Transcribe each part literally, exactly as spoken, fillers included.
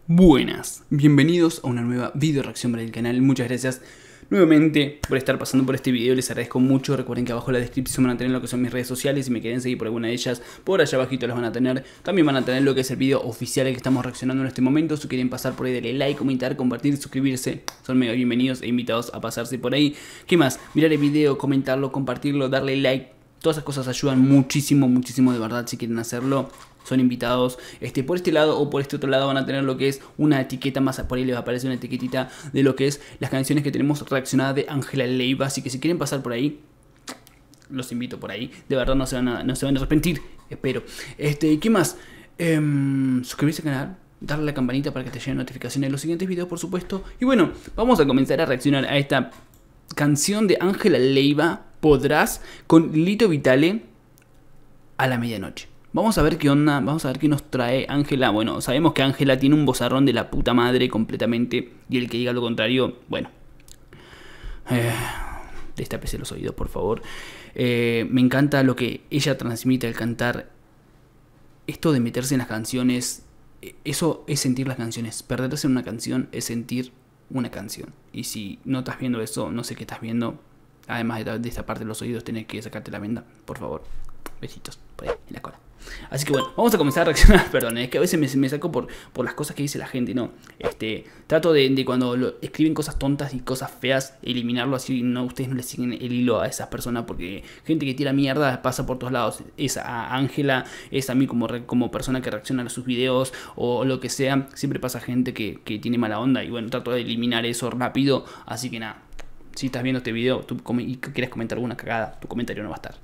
Buenas, bienvenidos a una nueva video reacción para el canal. Muchas gracias nuevamente por estar pasando por este video, les agradezco mucho. Recuerden que abajo en la descripción van a tener lo que son mis redes sociales. Si me quieren seguir por alguna de ellas, por allá abajito las van a tener. También van a tener lo que es el video oficial al que estamos reaccionando en este momento. Si quieren pasar por ahí, denle like, comentar, compartir, suscribirse. Son mega bienvenidos e invitados a pasarse por ahí. ¿Qué más? Mirar el video, comentarlo, compartirlo, darle like. Todas esas cosas ayudan muchísimo, muchísimo de verdad. Si quieren hacerlo, son invitados. Este, por este lado o por este otro lado van a tener lo que es una etiqueta más. Por ahí les va a aparecer una etiquetita de lo que es las canciones que tenemos reaccionadas de Ángela Leiva. Así que si quieren pasar por ahí, los invito por ahí. De verdad no se van a, no se van a arrepentir, espero. Este, ¿qué más? Eh, suscribirse al canal, darle a la campanita para que te lleguen notificaciones de los siguientes videos, por supuesto. Y bueno, vamos a comenzar a reaccionar a esta canción de Ángela Leiva, Podrás, con Lito Vitale, a la medianoche. Vamos a ver qué onda, vamos a ver qué nos trae Ángela. Bueno, sabemos que Ángela tiene un vozarrón de la puta madre completamente. Y el que diga lo contrario, bueno, eh, destápese los oídos, por favor. eh, Me encanta lo que ella transmite al cantar. Esto de meterse en las canciones, eso es sentir las canciones. Perderse en una canción es sentir una canción. Y si no estás viendo eso, no sé qué estás viendo. Además de esta parte de los oídos, tenés que sacarte la venda, por favor. Besitos, por ahí, en la cola. Así que bueno, vamos a comenzar a reaccionar. Perdón, es que a veces me, me saco por, por las cosas que dice la gente, ¿no? Este, trato de, de cuando lo, escriben cosas tontas y cosas feas, eliminarlo así. No, ustedes no le siguen el hilo a esas personas, porque gente que tira mierda pasa por todos lados. Es a Ángela, es a mí como, como persona que reacciona a sus videos o lo que sea. Siempre pasa gente que, que tiene mala onda. Y bueno, trato de eliminar eso rápido. Así que nada, si estás viendo este video tú y quieres comentar alguna cagada, tu comentario no va a estar.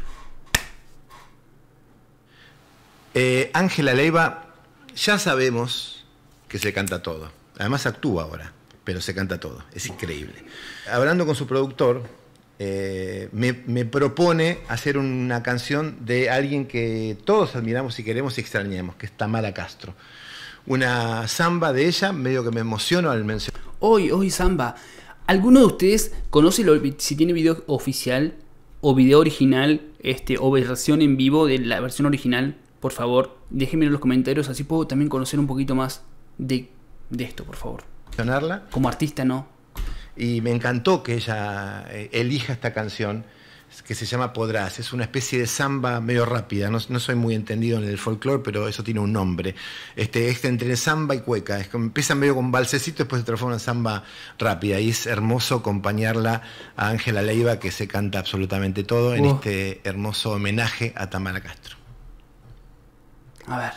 Ángela eh, Leiva, ya sabemos que se canta todo. Además actúa ahora, pero se canta todo. Es increíble. Hablando con su productor, eh, me, me propone hacer una canción de alguien que todos admiramos y queremos y extrañamos, que es Tamara Castro. Una samba de ella, medio que me emociono al mencionar. Hoy, hoy samba. ¿Alguno de ustedes conoce lo, si tiene video oficial o video original, este, o versión en vivo de la versión original? Por favor, déjenme en los comentarios, así puedo también conocer un poquito más de, de esto, por favor. Como artista, ¿no? Y me encantó que ella eh, elija esta canción, que se llama Podrás. Es una especie de samba medio rápida. No, no soy muy entendido en el folclore, pero eso tiene un nombre. Este, es entre samba y cueca. Es que empieza medio con balsecito, después se transforma en samba rápida. Y es hermoso acompañarla a Ángela Leiva, que se canta absolutamente todo en uh. este hermoso homenaje a Tamara Castro. A ver.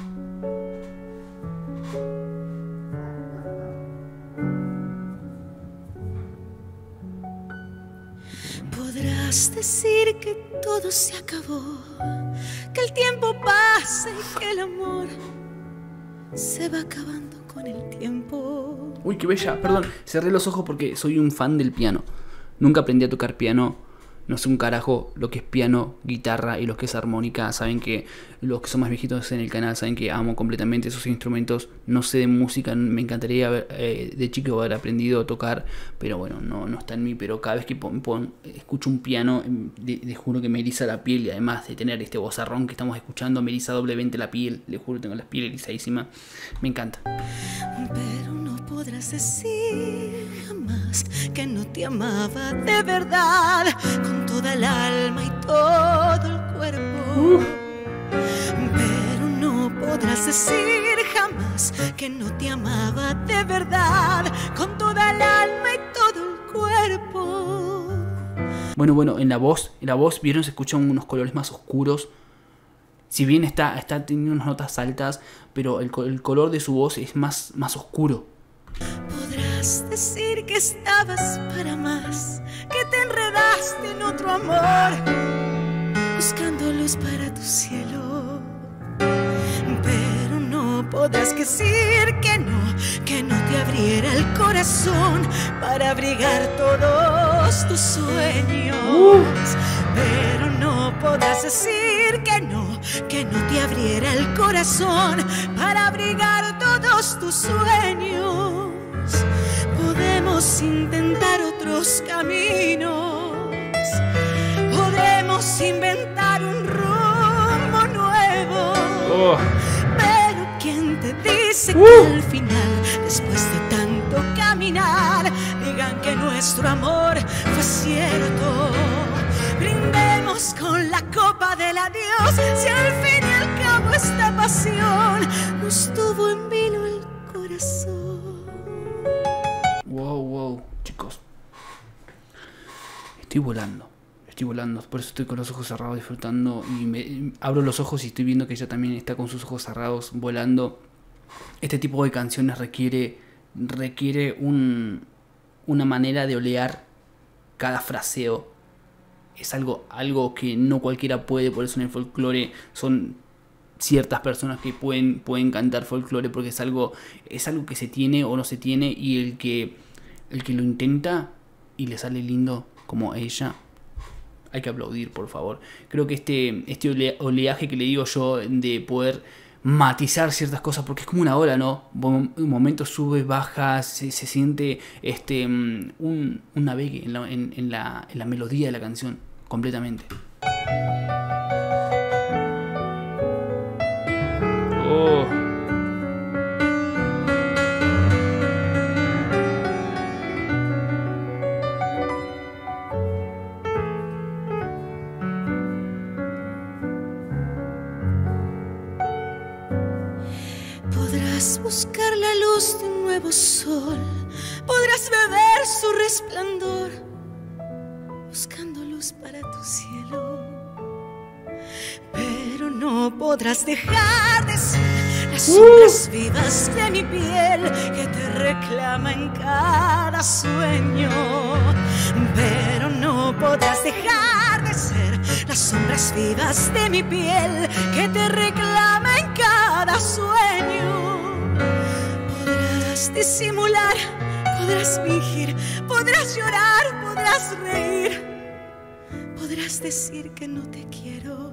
Podrás decir que todo se acabó, que el tiempo pasa y que el amor se va acabando con el tiempo. Uy, qué bella. Perdón, cerré los ojos porque soy un fan del piano. Nunca aprendí a tocar piano. No sé un carajo lo que es piano, guitarra y lo que es armónica. Saben que los que son más viejitos en el canal saben que amo completamente esos instrumentos. No sé de música, me encantaría haber, eh, de chico haber aprendido a tocar, pero bueno, no, no está en mí. Pero cada vez que pon, pon, escucho un piano, les juro que me eriza la piel. Y además de tener este vozarrón que estamos escuchando, me eriza doblemente la piel. Les juro, tengo la piel erizadísima. Me encanta. Pero no podrás decir jamás que no te amaba de verdad, con toda el alma y todo el cuerpo. Uh. Pero no podrás decir jamás que no te amaba de verdad, con toda el alma y todo el cuerpo. Bueno, bueno, en la voz, en la voz, vieron, se escuchan unos colores más oscuros. Si bien está, está teniendo unas notas altas, pero el, el color de su voz es más, más oscuro. Podrás decir que estabas para más, que te enredaste en otro amor, buscando luz para tu cielo. Pero no podrás decir que no, que no te abriera el corazón para abrigar todos tus sueños. Uh. Pero no podrás decir que no, que no te abriera el corazón para abrigar todos tus sueños. Podemos intentar otros caminos, podemos inventar un rumbo nuevo. Oh. Pero ¿quién te dice dice Uh. que al final, después de tanto caminar, digan que nuestro amor fue cierto. Brindemos con la copa del adiós, si al fin y al cabo esta pasión nos tuvo en vilo el corazón. Wow, wow, chicos. Estoy volando. Estoy volando, por eso estoy con los ojos cerrados disfrutando y me abro los ojos y estoy viendo que ella también está con sus ojos cerrados volando. Este tipo de canciones requiere requiere un, una manera de olear cada fraseo. Es algo, algo que no cualquiera puede, por eso en el folclore son ciertas personas que pueden, pueden cantar folclore, porque es algo, es algo que se tiene o no se tiene, y el que, el que lo intenta y le sale lindo como ella, hay que aplaudir, por favor. Creo que este, este ole, oleaje que le digo yo de poder matizar ciertas cosas, porque es como una ola, ¿no? Un momento sube, baja, se, se siente este, un, un navegue en la, en, en, la, en la melodía de la canción, completamente. Oh. Podrás buscar la luz de un nuevo sol, podrás beber su resplandor, buscando luz para tu cielo. Pero no podrás dejar de ser las sombras vivas de mi piel que te reclama en cada sueño. Pero no podrás dejar de ser las sombras vivas de mi piel que te reclama en cada sueño. Podrás disimular, podrás fingir, podrás llorar, podrás reír, podrás decir que no te quiero,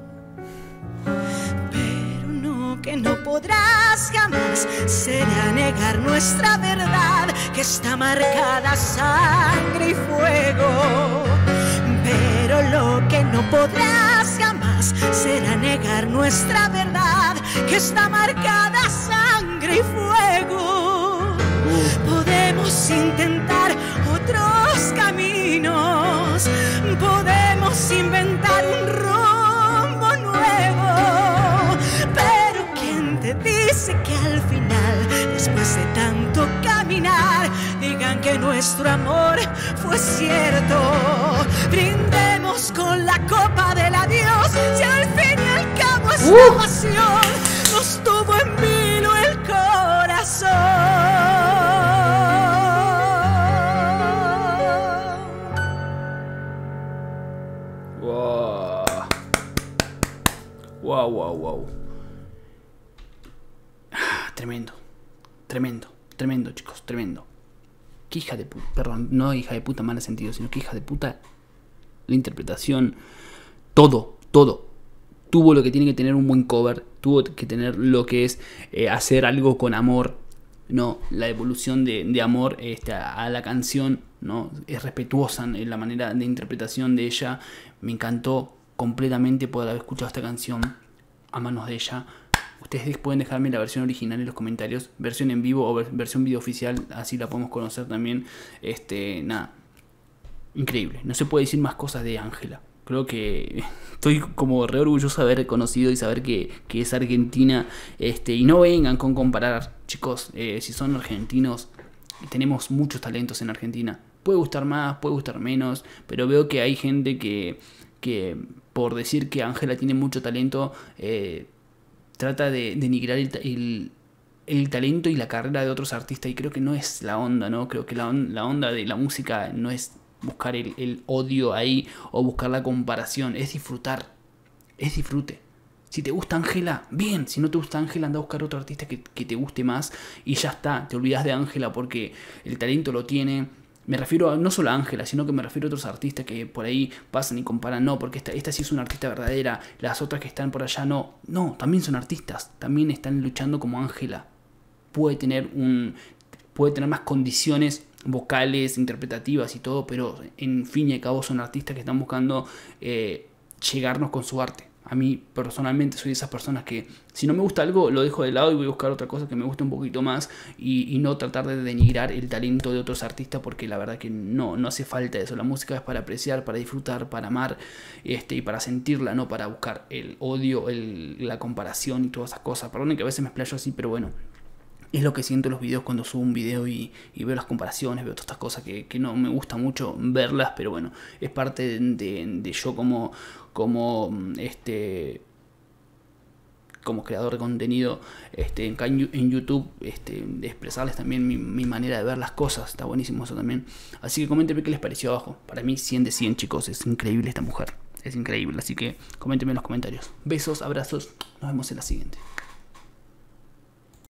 pero no, que no podrás jamás será negar nuestra verdad, que está marcada sangre y fuego. Pero lo que no podrás jamás será negar nuestra verdad, que está marcada sangre y fuego. Podemos intentar otros caminos, podemos inventar un rumbo nuevo, pero ¿quién te dice que al final, después de tanto caminar, digan que nuestro amor fue cierto? Brindemos con la copa del adiós, si al fin y al cabo esta uh. pasión nos tuvo en vilo el corazón. Wow. Wow, wow, wow. Tremendo, tremendo, tremendo, chicos, tremendo. Qué hija de puta, perdón, no hija de puta mal sentido, sino que hija de puta, la interpretación, todo, todo. Tuvo lo que tiene que tener un buen cover, tuvo que tener lo que es eh, hacer algo con amor, ¿no? La evolución de, de amor este, a la canción, ¿no? Es respetuosa en la manera de interpretación de ella. Me encantó completamente poder haber escuchado esta canción a manos de ella. Ustedes pueden dejarme la versión original en los comentarios, versión en vivo o ver, versión video oficial, así la podemos conocer también. Este, nada, increíble. No se puede decir más cosas de Ángela. Creo que estoy como re orgulloso de haber conocido y saber que, que es argentina. Este, y no vengan con comparar, chicos, eh, si son argentinos, tenemos muchos talentos en Argentina. Puede gustar más, puede gustar menos, pero veo que hay gente que, que por decir que Ángela tiene mucho talento, eh, trata de denigrar el, el, el talento y la carrera de otros artistas, y creo que no es la onda, ¿no? Creo que la, on, la onda de la música no es buscar el, el odio ahí o buscar la comparación, es disfrutar, es disfrute. Si te gusta Ángela, bien. Si no te gusta Ángela, anda a buscar otro artista que, que te guste más y ya está. Te olvidas de Ángela porque el talento lo tiene. Me refiero a, no solo a Ángela, sino que me refiero a otros artistas que por ahí pasan y comparan. No, porque esta, esta sí es una artista verdadera, las otras que están por allá no. No, también son artistas, también están luchando como Ángela. Puede tener un, puede tener más condiciones vocales, interpretativas y todo, pero en fin y al cabo son artistas que están buscando eh, llegarnos con su arte. A mí personalmente soy de esas personas que si no me gusta algo lo dejo de lado y voy a buscar otra cosa que me guste un poquito más y, y no tratar de denigrar el talento de otros artistas, porque la verdad que no, no hace falta eso. La música es para apreciar, para disfrutar, para amar este, y para sentirla, no para buscar el odio, el, la comparación y todas esas cosas. Perdonen que a veces me explayo así, pero bueno. Es lo que siento en los videos cuando subo un video y, y veo las comparaciones, veo todas estas cosas que, que no me gusta mucho verlas, pero bueno, es parte de, de, de yo como, como, este, como creador de contenido este, en, en YouTube, este, de expresarles también mi, mi manera de ver las cosas. Está buenísimo eso también. Así que coméntenme qué les pareció abajo. Para mí cien de cien, chicos, es increíble esta mujer, es increíble. Así que coméntenme en los comentarios. Besos, abrazos, nos vemos en la siguiente.